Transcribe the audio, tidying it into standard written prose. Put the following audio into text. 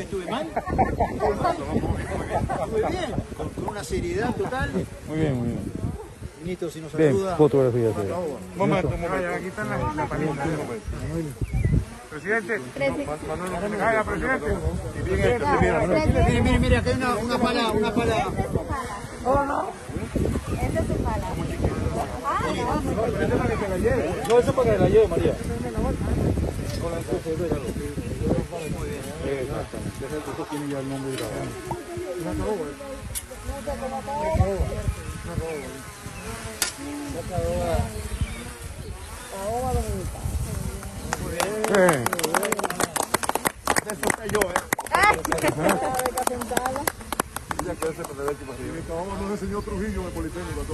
estuve mal. Muy bien, con una seriedad total. Muy bien, muy bien. Ministro, si nos Bien, saluda. fotografía. Momento. Aquí están las palitas. Presidente. Manuel, presidente. Mire, acá hay una pala. Esa es su pala. No, eso para que la lleve, María. Con la entonces, déjalo. Muy bien. Exactamente. Eso tiene ya el nombre de la banda. Bien. Eso soy yo, Ay, Ya que ese para ver qué pasa. Mi cabrón no enseñó Trujillo en el Politécnico.